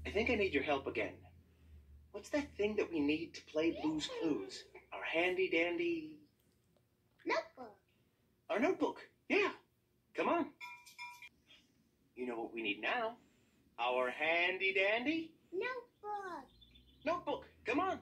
I think I need your help again. What's that thing that we need to play Blue's Clues? Our handy-dandy... Notebook. Our notebook. Yeah. Come on. You know what we need now? Our handy-dandy... Notebook. Notebook. Come on.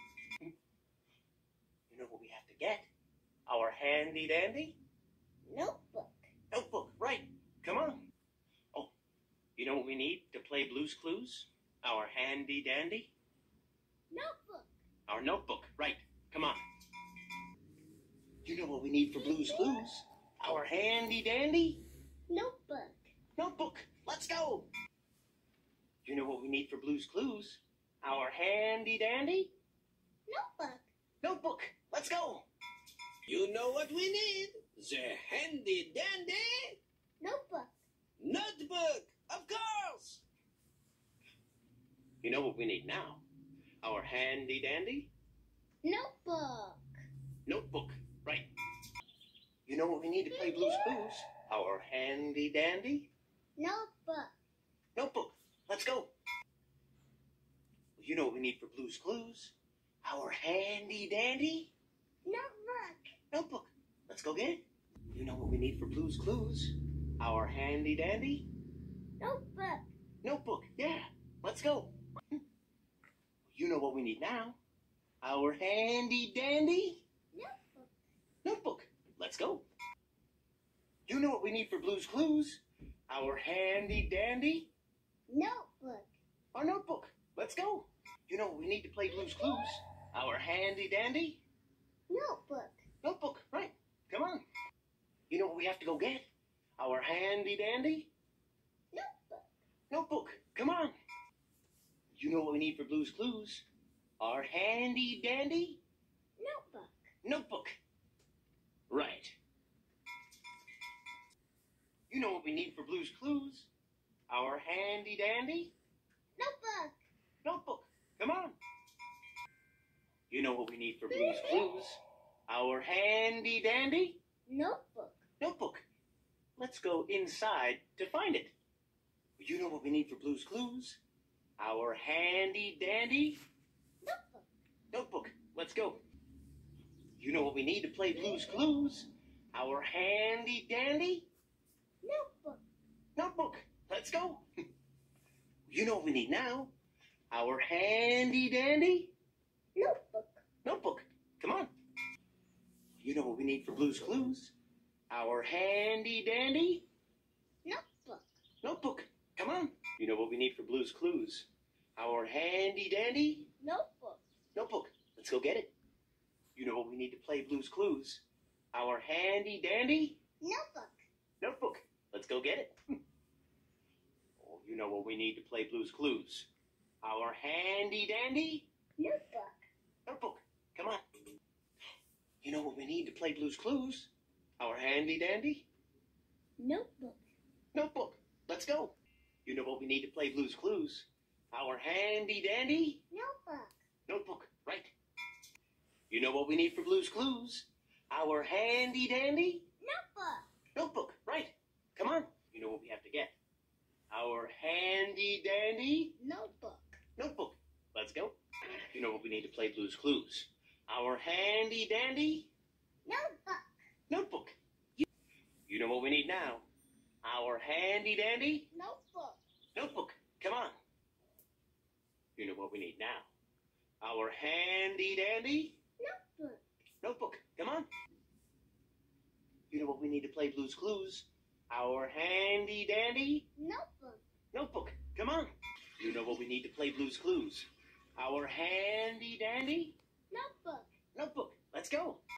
You know what we have to get? Our handy-dandy... Notebook. Notebook. Right. Come on. Oh, you know what we need to play Blue's Clues? Our handy-dandy... Notebook. Our notebook. Right. Come on. You know what we need for Blue's Clues? Our handy-dandy... Notebook. Notebook. Let's go. You know what we need for Blue's Clues? Our handy-dandy... Notebook. Notebook. Let's go. You know what we need? The handy-dandy Notebook. notebook, of course. You know what we need now? Our handy-dandy... Notebook. Notebook. Right. You know what we need to play Blue's Clues? Our handy-dandy... Notebook. Notebook. Let's go. You know what we need for Blue's Clues? Our handy-dandy... Notebook. Notebook. Let's go get it. You know what we need for Blue's Clues? Our handy-dandy... Notebook. Notebook. Yeah. Let's go. You know what we need now? Our handy-dandy... Notebook. Notebook. Let's go. You know what we need for Blue's Clues? Our handy-dandy... Notebook. Our notebook. Let's go. You know what we need to play Blue's Clues? Our handy-dandy... Notebook. Notebook. Right. Come on. You know what we have to go get? Our handy-dandy... Notebook. Notebook. Come on. You know what we need for Blue's Clues? Our handy-dandy... Notebook. Notebook. Right. You know what we need for Blue's Clues? Our handy-dandy... Notebook. Notebook. Come on. You know what we need for Blue's Clues? Our handy-dandy... Notebook. Notebook. Let's go inside to find it. You know what we need for Blue's Clues? Our handy-dandy... Notebook. Notebook. Let's go. You know what we need to play Blue's Clues? Our handy-dandy... Notebook. Notebook. Let's go. You know what we need now? Our handy-dandy... Notebook. Notebook. Come on. You know what we need for Blue's Clues? Our handy-dandy... Notebook. Notebook. Come on. You know what we need for Blue's Clues? Our handy-dandy... Notebook. Notebook. Let's go get it. You know what we need to play Blue's Clues? Our handy-dandy... Notebook. Notebook. Let's go get it. Oh, you know what we need to play Blue's Clues? Our handy-dandy... Notebook. Notebook. Come on. You know what we need to play Blue's Clues? Our handy-dandy... Notebook. Notebook. Let's go. You know what we need to play Blue's Clues? Our handy-dandy... Notebook. Notebook. Right. You know what we need for Blue's Clues? Our handy-dandy... Notebook. Notebook. Right. Come on. You know what we have to get? Our handy-dandy... Notebook. Notebook. Let's go. You know what we need to play Blue's Clues? Our handy-dandy... Notebook. Notebook. You know what we need now? Our handy-dandy... Notebook. Notebook. Come on. You know what we need now? Our handy-dandy... Notebook. Notebook. Come on. You know what we need to play Blue's Clues? Our handy-dandy... Notebook. Notebook. Come on. You know what we need to play Blue's Clues? Our handy-dandy... Notebook. Notebook. Let's go.